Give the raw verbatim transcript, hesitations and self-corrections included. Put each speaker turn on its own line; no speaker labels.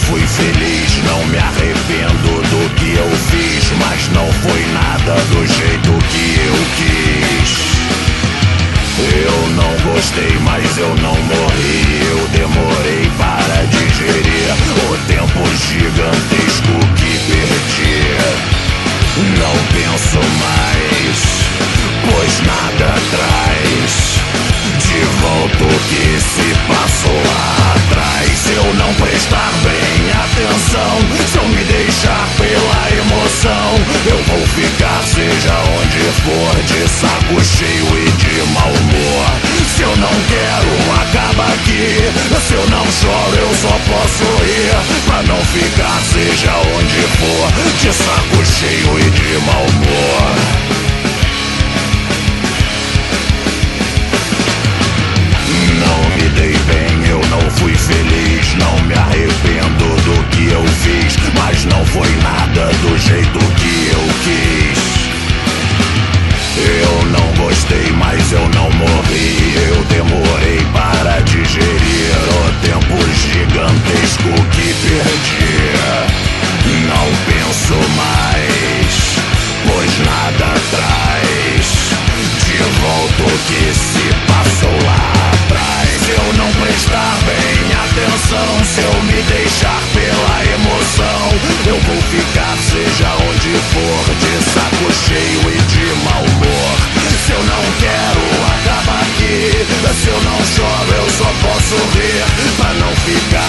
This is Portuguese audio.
fui feliz, não me arrependo do que eu fiz, mas não foi nada do jeito que eu quis. Eu não gostei, mas eu não morri. Eu demorei para digerir o tempo gigantesco que perdi. Não penso mais, pois nada traz de volta o que se passou lá atrás. Se eu não prestar bem atenção, se eu me deixar pela emoção, eu vou ficar seja onde for, de saco cheio e de mau humor. Se eu não quero, acaba aqui. Se eu não choro, eu só posso rir, pra não ficar seja onde for, de saco cheio e de mau humor. Não me dei bem, eu não fui feliz, não me arrependo do que eu fiz, mas não foi nada do jeito que eu quis. Eu não gostei, mas eu não morri. Eu demorei para digerir o tempo gigantesco que perdi. Não penso mais, pois nada traz de volta o que se passou lá atrás. Se eu não prestar bem atenção, se eu me deixar pela emoção, eu vou ficar seja onde for, de saco cheio e de mau humor. Se eu não quero, acaba aqui. Se eu não choro, eu só posso rir, pra não ficar